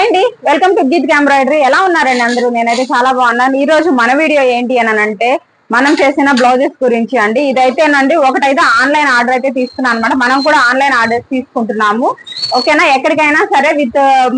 Hi అండి, welcome to Geet embroidery. ఎలా ఉన్నారండి అందరూ? నేనైతే చాలా బాగున్నాను. ఈ రోజు మన వీడియో ఏంటి అని అంటే మనం చేసిన బ్లౌజెస్ గురించి అండి. ఇదైతేనండి ఒకటైతే ఆన్లైన్ ఆర్డర్ అయితే తీసుకున్నాను అనమాట. మనం కూడా ఆన్లైన్ ఆర్డర్స్ తీసుకుంటున్నాము, ఓకేనా. ఎక్కడికైనా సరే విత్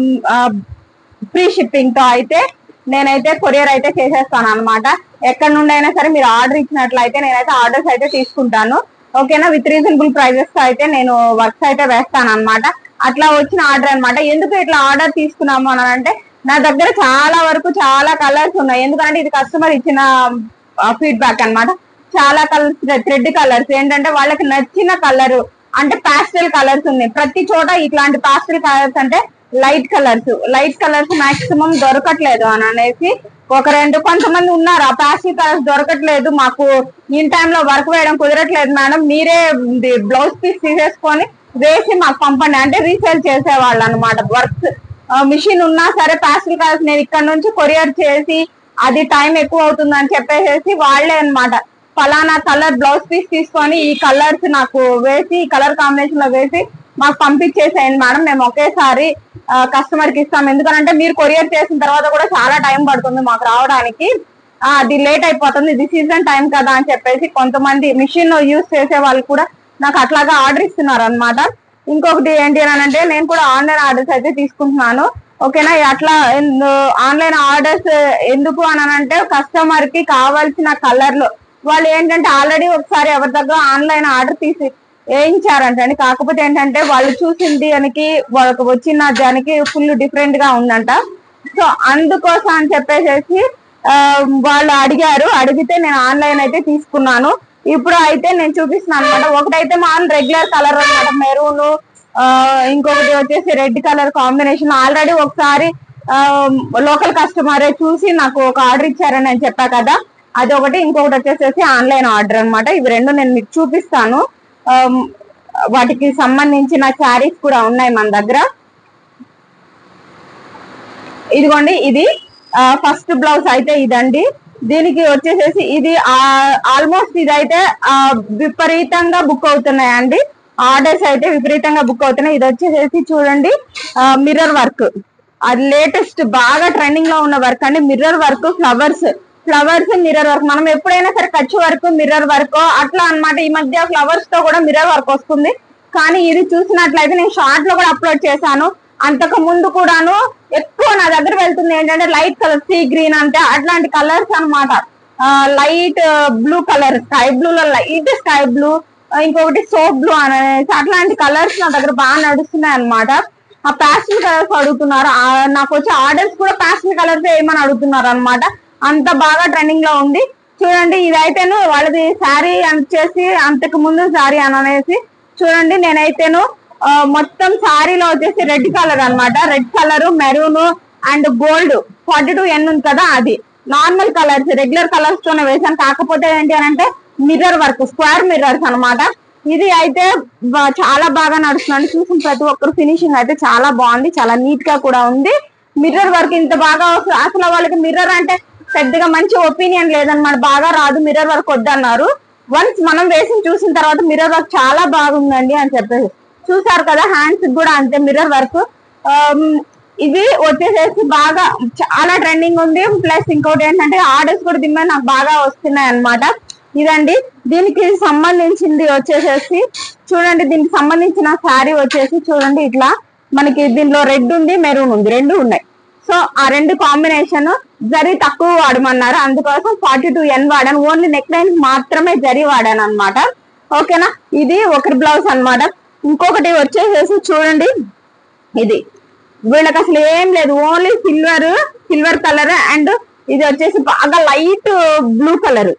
ఫ్రీ షిప్పింగ్ తో అయితే నేనైతే కొరియర్ అయితే చేసేస్తాను అనమాట. ఎక్కడి నుండి అయినా సరే మీరు ఆర్డర్ ఇచ్చినట్లయితే నేనైతే ఆర్డర్స్ అయితే తీసుకుంటాను, ఓకేనా. విత్ రీజనబుల్ ప్రైజెస్ తో అయితే నేను వర్క్స్ అయితే వేస్తాను అనమాట. అట్లా వచ్చిన ఆర్డర్ అనమాట. ఎందుకు ఇట్లా ఆర్డర్ తీసుకున్నాము అని అంటే నా దగ్గర చాలా వరకు చాలా కలర్స్ ఉన్నాయి. ఎందుకంటే ఇది కస్టమర్ ఇచ్చిన ఫీడ్బ్యాక్ అనమాట. చాలా కలర్స్, థ్రెడ్ కలర్స్ ఏంటంటే వాళ్ళకి నచ్చిన కలర్ అంటే పాస్టల్ కలర్స్ ఉన్నాయి. ప్రతి చోట ఇట్లాంటి పాస్టల్ కలర్స్ అంటే లైట్ కలర్స్ మాక్సిమం దొరకట్లేదు అని అనేసి ఒక రెండు కొంతమంది ఉన్నారు. ఆ పాస్టల్ కలర్స్ దొరకట్లేదు, మాకు ఇన్ టైంలో వర్క్ వేయడం కుదరట్లేదు మేడం, మీరే బ్లౌజ్ పీస్ తీసేసుకొని వేసి మాకు పంపండి అంటే రీసేల్ చేసేవాళ్ళు అనమాట. వర్క్స్ మిషన్ ఉన్నా సరే పాస్టల్ కలర్స్ నేను ఇక్కడ నుంచి కొరియర్ చేసి అది టైం ఎక్కువ అవుతుంది అని చెప్పేసి వాళ్ళే అనమాట ఫలానా కలర్ బ్లౌజ్ పీస్ తీసుకొని ఈ కలర్స్ నాకు వేసి ఈ కలర్ కాంబినేషన్ లో వేసి మాకు పంపించేసేయండి మేడం, మేము ఒకేసారి కస్టమర్ కి ఇస్తాం. ఎందుకంటే మీరు కొరియర్ చేసిన తర్వాత కూడా చాలా టైం పడుతుంది మాకు రావడానికి, అది లేట్ అయిపోతుంది, ఇది సీజన్ టైం కదా అని చెప్పేసి కొంతమంది మిషన్ యూజ్ చేసే వాళ్ళు కూడా నాకు అట్లాగా ఆర్డర్ ఇస్తున్నారు అనమాట. ఇంకొకటి ఏంటి అని అంటే నేను కూడా ఆన్లైన్ ఆర్డర్స్ అయితే తీసుకుంటున్నాను, ఓకేనా. అట్లా ఆన్లైన్ ఆర్డర్స్ ఎందుకు అని అంటే కస్టమర్ కి కావాల్సిన కలర్లు వాళ్ళు ఏంటంటే ఆల్రెడీ ఒకసారి ఎవరి దగ్గర ఆన్లైన్ ఆర్డర్ తీసి వేయించారంటండి. కాకపోతే ఏంటంటే వాళ్ళు చూసింది దానికి వాళ్ళకి వచ్చిన దానికి ఫుల్ డిఫరెంట్ గా ఉందంట. సో అందుకోసం అని చెప్పేసి వాళ్ళు అడిగితే నేను ఆన్లైన్ అయితే తీసుకున్నాను. ఇప్పుడు అయితే నేను చూపిస్తున్నాను అనమాట. ఒకటైతే మా రెగ్యులర్ కలర్ అనమాట, మెరూన్, ఇంకొకటి వచ్చేసి రెడ్ కలర్ కాంబినేషన్. ఆల్రెడీ ఒకసారి లోకల్ కస్టమరే చూసి నాకు ఒక ఆర్డర్ ఇచ్చారని నేను చెప్పా కదా, అది ఒకటి. ఇంకొకటి వచ్చేసి ఆన్లైన్ ఆర్డర్ అనమాట. ఇవి రెండు నేను మీకు చూపిస్తాను. వాటికి సంబంధించిన శారీస్ కూడా ఉన్నాయి మన దగ్గర. ఇదిగోండి, ఇది ఫస్ట్ బ్లౌజ్ అయితే ఇదండి. దీనికి వచ్చేసేసి ఇది ఆల్మోస్ట్ ఇదైతే విపరీతంగా బుక్ అవుతున్నాయండి, ఆర్డర్స్ అయితే విపరీతంగా బుక్ అవుతున్నాయి. ఇది వచ్చేసేసి చూడండి మిర్రర్ వర్క్, అది లేటెస్ట్ బాగా ట్రెండింగ్ లో ఉన్న వర్క్ అండి. Mirror work, flowers mirror work. మనం ఎప్పుడైనా సరే కచ్ వర్క్, మిర్రర్ వర్క్ అట్లా అన్నమాట. ఈ మధ్య ఫ్లవర్స్ తో కూడా మిర్రర్ వర్క్ వస్తుంది. కానీ ఇది చూసినట్లయితే నేను షార్ట్ లో కూడా అప్లోడ్ చేశాను. అంతకు ముందు కూడాను ఎక్కువ నా దగ్గర వెళ్తుంది ఏంటంటే లైట్ కలర్, సీ గ్రీన్ అంటే అట్లాంటి కలర్స్ అనమాట. Light blue colour, sky blue లో లైట్ స్కై బ్లూ, ఇంకొకటి సోప్ బ్లూ అనేసి అట్లాంటి కలర్స్ నా దగ్గర బాగా నడుస్తున్నాయి అనమాట. ఆ ప్యాస్టల్ కలర్స్ అడుగుతున్నారు, నాకు వచ్చే ఆర్డర్స్ కూడా ప్యాస్టల్ కలర్స్ వేయమని అడుగుతున్నారు అనమాట. అంత బాగా ట్రెండింగ్ లో ఉంది. చూడండి ఇదైతేను వాళ్ళది శారీ వచ్చేసి అంతకు ముందు శారీ అని అనేసి చూడండి. నేనైతేను మొత్తం శారీలో వచ్చేసి రెడ్ కలర్ అనమాట. Red colour, maroon and gold 42N ఉంది కదా, అది నార్మల్ కలర్స్ రెగ్యులర్ కలర్స్ తోనే వేసాను. కాకపోతే ఏంటి అని అంటే మిర్రర్ వర్క్, స్క్వేర్ మిర్రర్స్ అనమాట. ఇది అయితే చాలా బాగా నడుస్తుంది. చూసిన ప్రతి ఒక్కరు ఫినిషింగ్ అయితే చాలా బాగుంది, చాలా నీట్ గా కూడా ఉంది. మిర్రర్ వర్క్ ఇంత బాగా వస్తుంది. అసలు వాళ్ళకి మిర్రర్ అంటే పెద్దగా మంచి ఒపీనియన్ లేదనమాట, బాగా రాదు, మిర్రర్ వర్క్ వద్దన్నారు. వన్స్ మనం వేసి చూసిన తర్వాత మిర్రర్ వర్క్ చాలా బాగుందండి అని చెప్పేసి చూసారు కదా. హ్యాండ్స్ కూడా అంతే మిర్రర్ వర్క్. ఇది వచ్చేసేసి బాగా చాలా ట్రెండింగ్ ఉంది. ప్లస్ ఇంకోటి ఏంటంటే ఆర్డర్స్ కూడా దీని మీద నాకు బాగా వస్తున్నాయి అనమాట. ఇదండి దీనికి సంబంధించింది వచ్చేసేసి చూడండి. దీనికి సంబంధించిన శారీ వచ్చేసి చూడండి ఇట్లా మనకి దీనిలో రెడ్ ఉంది, మెరూన్ ఉంది, రెండు ఉన్నాయి. సో ఆ రెండు కాంబినేషన్ జరీ తక్కువ వాడమన్నారు, అందుకోసం 42N వాడాను. ఓన్లీ నెక్ లైన్ మాత్రమే జరీ వాడాను అనమాట, ఓకేనా. ఇది ఒకరి బ్లౌజ్ అనమాట. ఇంకొకటి వచ్చేసేసి చూడండి, ఇది వీళ్ళకి అసలు ఏం లేదు, ఓన్లీ సిల్వర్ కలర్ అండ్ ఇది వచ్చేసి బాగా లైట్ బ్లూ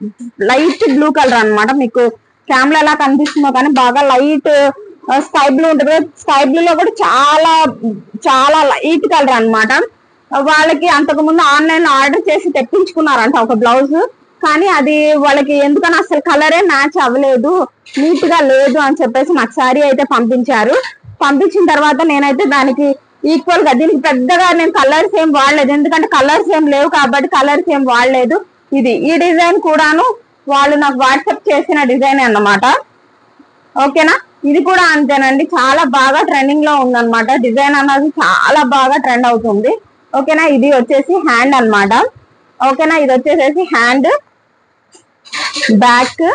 కలర్ అనమాట. మీకు కెమెరా ఎలా కనిపిస్తుందో కానీ బాగా లైట్ స్కై బ్లూ ఉంటుంది. స్కై బ్లూ లో కూడా చాలా చాలా లైట్ కలర్ అనమాట. వాళ్ళకి అంతకు ముందు ఆన్లైన్ లో ఆర్డర్ చేసి తెప్పించుకున్నారంట ఒక బ్లౌజ్, కానీ అది వాళ్ళకి ఎందుకని అసలు కలరే మ్యాచ్ అవ్వలేదు, నీట్ గా లేదు అని చెప్పేసి నాకు శారీ అయితే పంపించారు. పంపించిన తర్వాత నేనైతే దానికి ఈక్వల్ గా దీనికి పెద్దగా నేను కలర్స్ ఏం వాడలేదు, ఎందుకంటే కలర్స్ ఏం లేవు కాబట్టి కలర్స్ ఏం వాడలేదు. ఈ డిజైన్ కూడాను వాళ్ళు నాకు వాట్సాప్ చేసిన డిజైన్ అన్నమాట, ఓకేనా. ఇది కూడా అంతేనండి, చాలా బాగా ట్రెండింగ్ లో ఉందన్నమాట. డిజైన్ అన్నది చాలా బాగా ట్రెండ్ అవుతుంది. ఓకేనా, ఇది వచ్చేసి హ్యాండ్ అన్నమాట. ఓకేనా, ఇది వచ్చేసేసి హ్యాండ్, బ్యాక్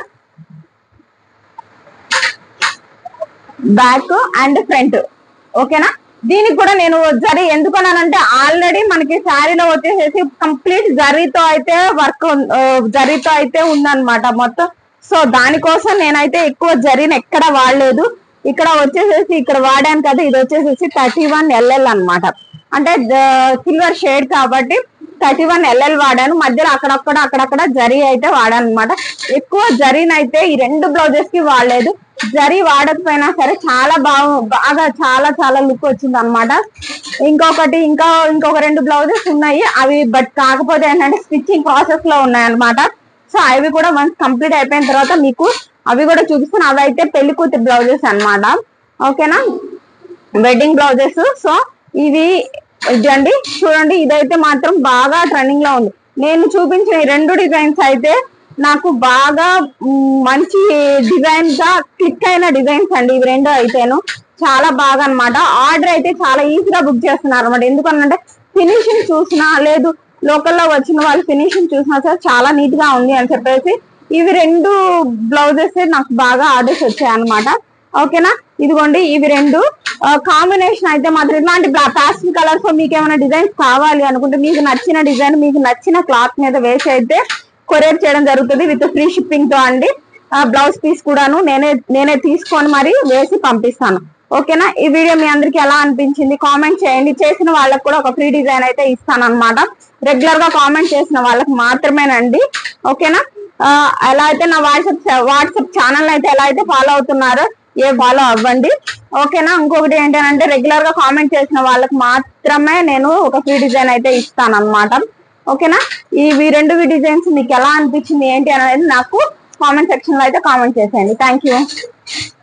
అండ్ ఫ్రంట్. ఓకేనా, దీనికి కూడా నేను జరీ ఎందుకన్నానంటే ఆల్రెడీ మనకి శారీలో వచ్చేసేసి కంప్లీట్ జరీతో అయితే వర్క్, జరీతో అయితే ఉందన్నమాట మొత్తం. సో దానికోసం నేనైతే ఎక్కువ జరీని ఎక్కడ వాడలేదు. ఇక్కడ వచ్చేసేసి ఇక్కడ వాడాను కదా, ఇది వచ్చేసేసి 31 LL అన్నమాట. అంటే సిల్వర్ షేడ్ కాబట్టి 31 LL వాడాను. మధ్యలో అక్కడక్కడ జరీ అయితే వాడాను అనమాట. ఎక్కువ జరీని అయితే ఈ రెండు బ్లౌజెస్ కి వాడలేదు. జరీ వాడకపోయినా సరే చాలా బాగా చాలా లుక్ వచ్చింది అనమాట. ఇంకొక 2 బ్లౌజెస్ ఉన్నాయి అవి, బట్ కాకపోతే ఏంటంటే స్టిచ్చింగ్ ప్రాసెస్ లో ఉన్నాయి అనమాట. సో అవి కూడా వన్స్ కంప్లీట్ అయిపోయిన తర్వాత మీకు అవి కూడా చూపిస్తాను. అవి అయితే పెళ్లి కూతురు బ్లౌజెస్ అనమాట. ఓకేనా, వెడ్డింగ్ బ్లౌజెస్. సో ఇవి ఇదండి, చూడండి, ఇదైతే మాత్రం బాగా ట్రెండింగ్ లో ఉంది. నేను చూపించిన ఈ 2 డిజైన్స్ అయితే నాకు బాగా మంచి డిజైన్ గా క్లిక్ అయిన డిజైన్స్ అండి. ఇవి 2 అయితేను చాలా బాగా అన్నమాట. ఆర్డర్ అయితే చాలా ఈజీగా బుక్ చేస్తున్నారు అనమాట. ఎందుకనంటే ఫినిషింగ్ చూసినా లేదు, లోకల్లో వచ్చిన వాళ్ళు ఫినిషింగ్ చూసినా సరే చాలా నీట్ గా ఉంది అని చెప్పేసి ఇవి 2 బ్లౌజెస్ నాకు బాగా ఆర్డర్స్ వచ్చాయి అనమాట. ఓకేనా, ఇదిగోండి ఇవి 2 కాంబినేషన్ అయితే మాత్రం ఇలాంటి ప్యాస్టల్ కలర్స్ మీకు ఏమైనా డిజైన్స్ కావాలి అనుకుంటే మీకు నచ్చిన డిజైన్ మీకు నచ్చిన క్లాత్ మీద వేసి అయితే కొరియర్ చేయడం జరుగుతుంది విత్ ఫ్రీ షిప్పింగ్ తో అండి. బ్లౌజ్ పీస్ కూడాను నేనే తీసుకొని మరి వేసి పంపిస్తాను. ఓకేనా, ఈ వీడియో మీ అందరికి ఎలా అనిపించింది కామెంట్ చేయండి. చేసిన వాళ్ళకి కూడా ఒక ఫ్రీ డిజైన్ అయితే ఇస్తాను అనమాట. రెగ్యులర్ గా కామెంట్ చేసిన వాళ్ళకి మాత్రమేనండి. ఓకేనా, ఎలా అయితే నా వాట్సాప్ ఛానల్ అయితే ఎలా అయితే ఫాలో అవుతున్నారో ఫాలో అవ్వండి. ఓకేనా, ఇంకొకటి ఏంటంటే రెగ్యులర్ గా కామెంట్ చేసిన వాళ్ళకి మాత్రమే నేను ఒక ఫ్రీ డిజైన్ అయితే ఇస్తాను అనమాట. ఓకేనా, ఈ 2 డిజైన్స్ మీకు ఎలా అనిపించింది ఏంటి అనేది నాకు కామెంట్ సెక్షన్ లో అయితే కామెంట్ చేసేయండి. Thank you.